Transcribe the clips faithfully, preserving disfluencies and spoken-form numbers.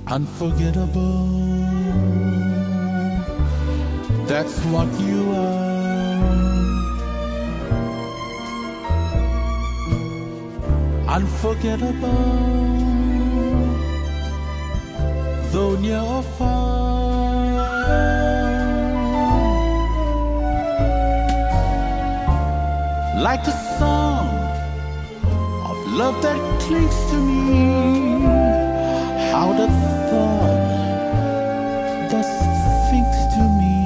Unforgettable, that's what you are. Unforgettable, though near or far. Like a song of love that clings to me, how the thought thus thinks to me.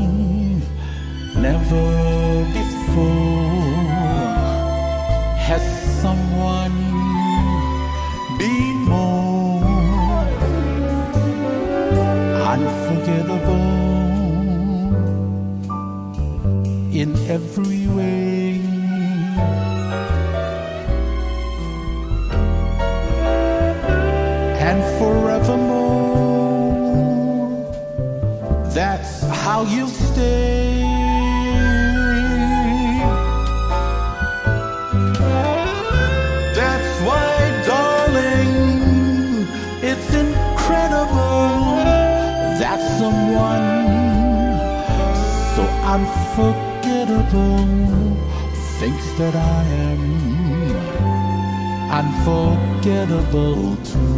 Never before has someone been more unforgettable in every way. And forevermore, that's how you stay. That's why, darling, it's incredible that someone so unforgettable thinks that I am unforgettable too.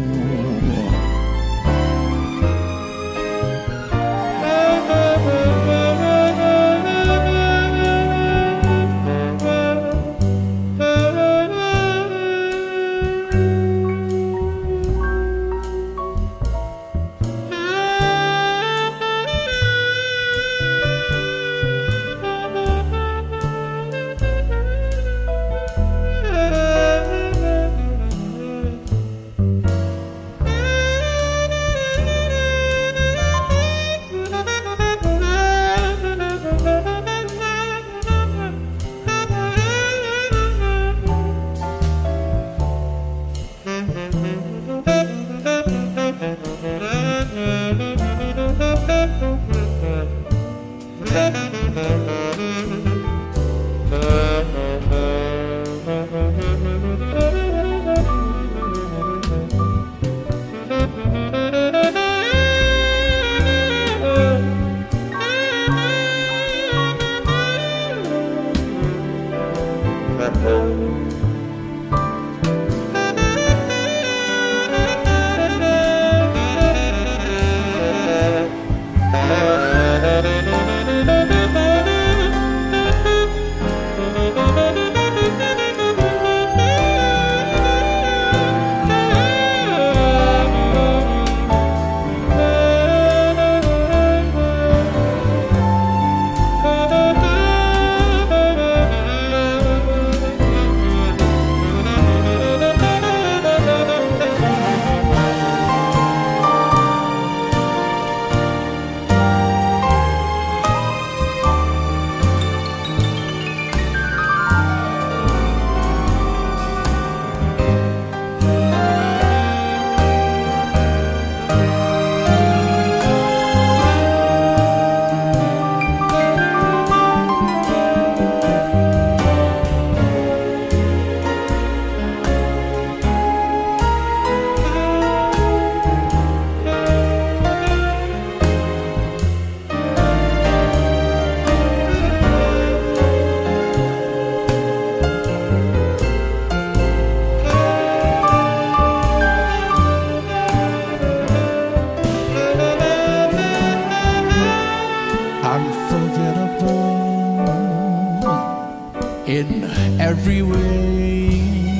In every way,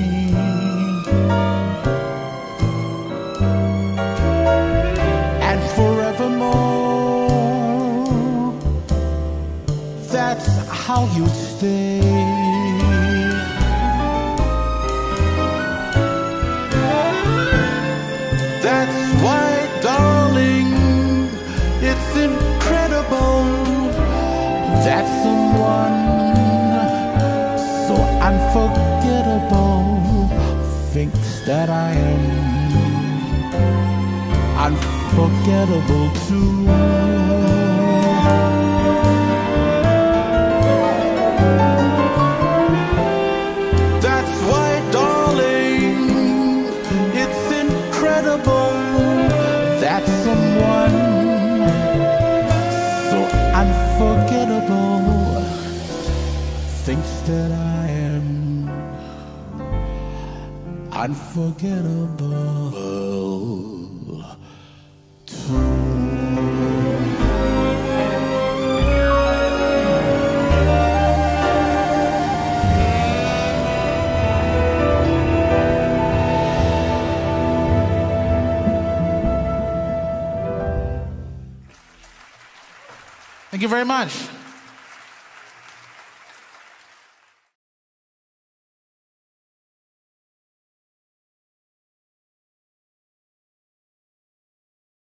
and forevermore, that's how you stay. That's why, darling, it's incredible that someone unforgettable thinks that I am unforgettable too. That's why, darling, it's incredible that someone so unforgettable thinks that I am unforgettable too. Thank you very much.